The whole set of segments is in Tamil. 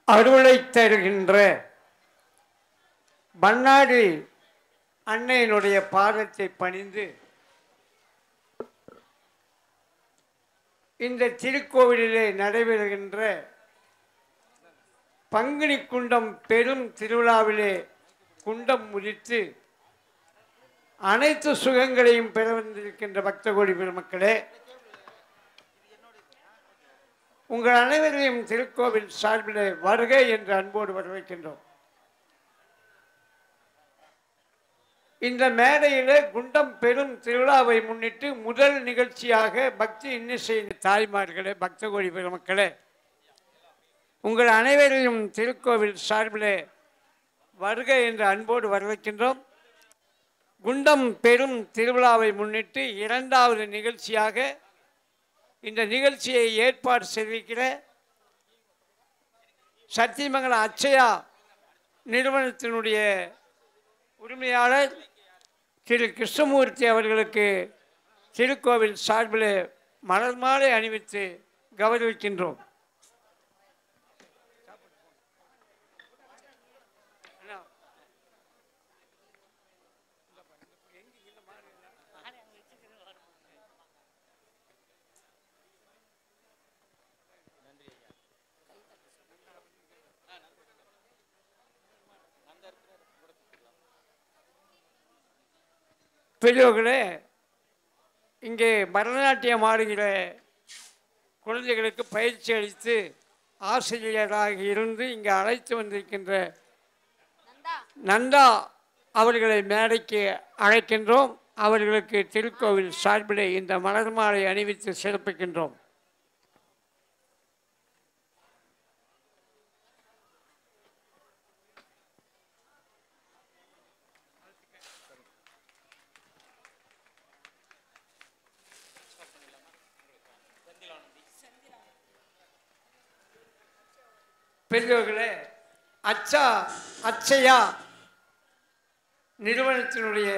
அருளை தருகின்ற பண்ணாரி அன்னையினுடைய பாதத்தை பணிந்து இந்த திருக்கோவிலிலே நடைபெறுகின்ற பங்குனி குண்டம் பெரும் திருவிழாவிலே குண்டம் முடித்து அனைத்து சுகங்களையும் பெற வந்திருக்கின்ற பக்த கோடி பெருமக்களே, உங்கள் அனைவரையும் திருக்கோவில் சார்பிலே வருக என்று அன்போடு வரவேற்கின்றோம். இந்த மேடையிலே குண்டம் பெரும் திருவிழாவை முன்னிட்டு முதல் நிகழ்ச்சியாக பக்தி இன்னிசை தாய்மார்களே, பக்த கோடி பெருமக்களே, உங்கள் அனைவரையும் திருக்கோவில் சார்பிலே வருக என்று அன்போடு வரவேற்கின்றோம். குண்டம் பெரும் திருவிழாவை முன்னிட்டு இரண்டாவது நிகழ்ச்சியாக இந்த நிகழ்ச்சியை ஏற்பாடு செய்திருக்கிற சத்தியமங்கலம் அச்சயா நிறுவனத்தினுடைய உரிமையாளர் திரு கிருஷ்ணமூர்த்தி அவர்களுக்கு திருக்கோவில் சார்பில் மலர் மாலை அணிவித்து கௌரவிக்கின்றோம். பெரியவர்களே, இங்கே பரதநாட்டியம் ஆடுகிற குழந்தைகளுக்கு பயிற்சி அளித்து ஆசிரியராக இருந்து இங்கே அழைத்து வந்திருக்கின்ற நந்தா அவர்களை மேடைக்கு அழைக்கின்றோம். அவர்களுக்கு திருக்கோவில் சார்பிலே இந்த மலர் மாலை அணிவித்து சிறப்பிக்கின்றோம். பெரியவர்களே, அச்சயா நிறுவனத்தினுடைய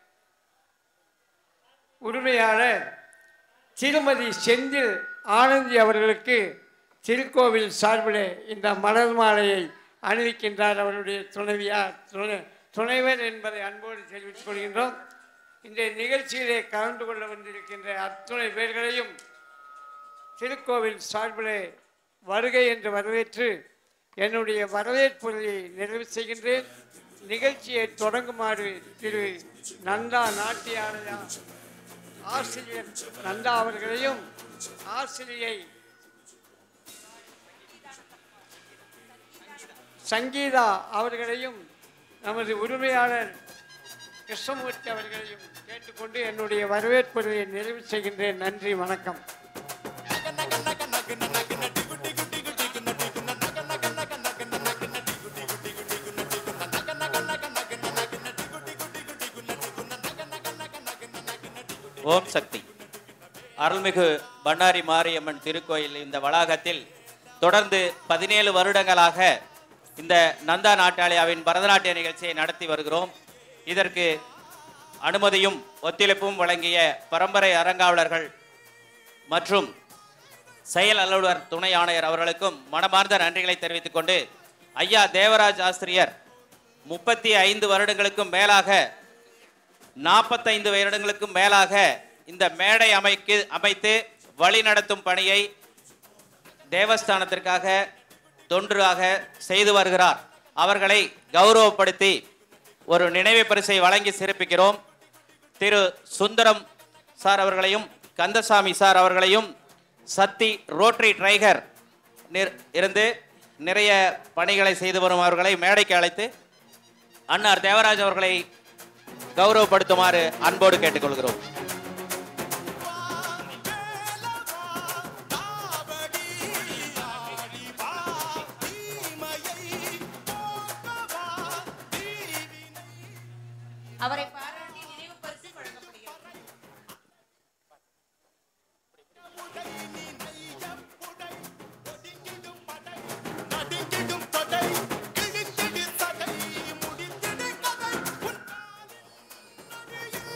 உரிமையாளர் திருமதி செந்தில் ஆனந்தி அவர்களுக்கு திருக்கோவில் சார்பிலே இந்த மலர் மாலையை அணிவிக்கின்றார். அவருடைய துணைவர் என்பதை அன்போடு தெரிவித்துக் கொள்கின்றோம். இந்த நிகழ்ச்சியிலே கலந்து கொள்ள வந்திருக்கின்ற அத்துணை பேர்களையும் திருக்கோவில் சார்பிலே வருகை என்று வரவேற்று என்னுடைய வரவேற்புரையை நிறைவு செய்கின்றேன். நிகழ்ச்சியை தொடங்குமாறு திரு நந்தா நாட்டியாலயா ஆசிரியர் நந்தா அவர்களையும் ஆசிரியை சங்கீதா அவர்களையும் நமது உரிமையாளர் கிருஷ்ணமூர்த்தி அவர்களையும் கேட்டுக்கொண்டு என்னுடைய வரவேற்புரையை நிறைவு செய்கின்றேன். நன்றி, வணக்கம். ஓம் சக்தி. அருள்மிகு பண்ணாரி மாரியம்மன் திருக்கோயில் இந்த வளாகத்தில் தொடர்ந்து 17 வருடங்களாக இந்த நந்தா நாட்டாலயாவின் பரதநாட்டிய நிகழ்ச்சியை நடத்தி வருகிறோம். இதற்கு அனுமதியும் ஒத்துழைப்பும் வழங்கிய பரம்பரை அரங்காவலர்கள் மற்றும் செயல் அலுவலர் துணை ஆணையர் அவர்களுக்கும் மனமார்ந்த நன்றிகளை தெரிவித்துக் கொண்டு, ஐயா தேவராஜ் ஆசிரியர் 35 வருடங்களுக்கும் மேலாக 45 வருடங்களுக்கும் மேலாக இந்த மேடை அமைத்து வழி நடத்தும் பணியை தேவஸ்தானத்திற்காக தொன்றாக செய்து வருகிறார். அவர்களை கௌரவப்படுத்தி ஒரு நினைவு பரிசை வழங்கி சிறப்பிக்கிறோம். திரு சுந்தரம் சார் அவர்களையும் கந்தசாமி சார் அவர்களையும் சத்தி ரோட்டரி ட்ரைகர் இருந்து நிறைய பணிகளை செய்து வரும் அவர்களை மேடைக்கு அழைத்து அன்னார் தேவராஜ் அவர்களை கௌரவப்படுத்துமாறு அன்போடு கேட்டுக்கொள்கிறோம். அவரை பாராட்டி நினைவு பரிசு வழங்கப்படுகிறது.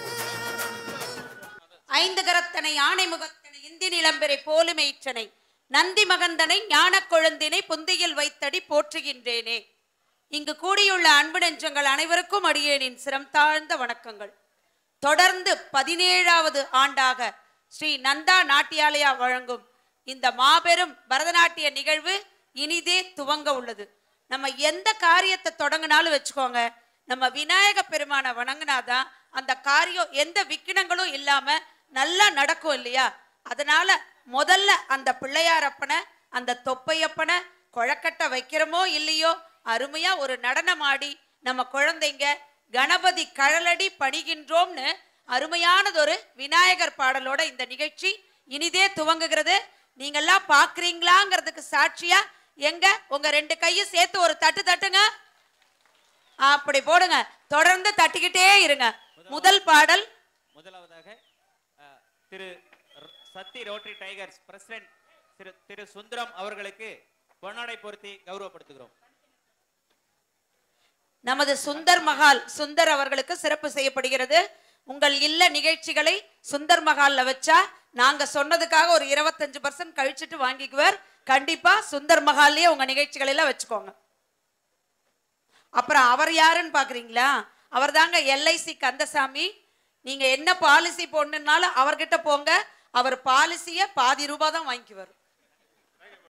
ஐந்து கரத்தனை ஆணை முகத்தனை இந்தி நிலம்பெறை போலுமைச்சனை நந்தி மகந்தனை ஞான கொழுந்தினை புந்தியில் வைத்தடி போற்றுகின்றேனே. இங்கு கூடியுள்ள அன்பு நெஞ்சங்கள் அனைவருக்கும் அடியேனின் சிரம் தாழ்ந்த வணக்கங்கள். தொடர்ந்து 17வது ஆண்டாக ஸ்ரீ நந்தா நாட்டியாலயா வழங்கும் இந்த மாபெரும் பரதநாட்டிய நிகழ்வு இனிதே துவங்க உள்ளது. நம்ம எந்த காரியத்தை தொடங்கினாலும் வச்சுக்கோங்க, நம்ம விநாயக பெருமான வணங்கினாதான் அந்த காரியம் எந்த விக்கினங்களும் இல்லாம நல்லா நடக்கும் இல்லையா? அதனால முதல்ல அந்த பிள்ளையாரப்பனை, அந்த தொப்பையப்பனை கொழக்கட்டை வைக்கிறோமோ இல்லையோ, அருமையா ஒரு நடனம் ஆடி நம்ம குழந்தைங்க கணபதி கழலடி பணிகின்றோம்னு அருமையானதொரு விநாயகர் பாடலோட இந்த நிகழ்ச்சி இனிதே துவங்குகிறது. நீங்கெல்லாம் பாக்குறீங்களாங்கிறதுக்கு சாட்சியா எங்க உங்க 2 கையும் சேர்த்து ஒரு தட்டு தட்டுங்க. அப்படி போடுங்க, தொடர்ந்து தட்டிக்கிட்டே இருங்க. முதல் பாடல் முதலாவதாக Thiru Sathy Rotary Tigers president Thiru Sundaram அவர்களுக்கு பொன்னாடை பொருத்தி கௌரவப்படுத்துகிறோம். நமது சுந்தர் மகால் சுந்தர் அவர்களுக்கு சிறப்பு செய்யப்படுகிறது. உங்கள் இல்ல நிகழ்ச்சிகளை சுந்தர் மகால்ல வச்சா நாங்க சொன்னதுக்காக ஒரு 25% கழிச்சிட்டு வாங்கிக்குவார். கண்டிப்பா சுந்தர் மகால்லயே உங்க நிகழ்ச்சிகளை எல்லாம் வச்சுக்கோங்க. அப்புறம் அவர் யாருன்னு பாக்குறீங்களா? அவர் தாங்க LIC கந்தசாமி. நீங்க என்ன பாலிசி போடணும்னாலும் அவர்கிட்ட போங்க, அவர் பாலிசிய பாதி ரூபாய் தான் வாங்கிக்குவார்.